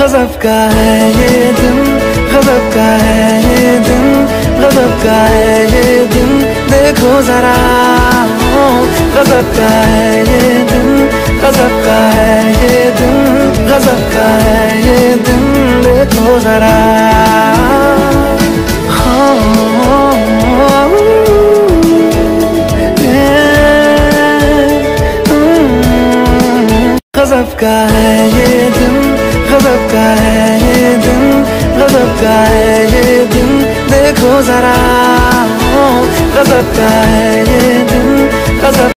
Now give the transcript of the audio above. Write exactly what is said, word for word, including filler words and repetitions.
गजब का है ये दिन, गजब का है ये दिन, गजब का है ये दिन, देखो जरा। गजब का है ये दिन, गजब का है ये दिन, गजब का है ये दिन, देखो जरा। गजब का है ये दिन, गजब का है ये दिन, गजब का है ये दिन, देखो जरा। गजब का है ये दिन, गजब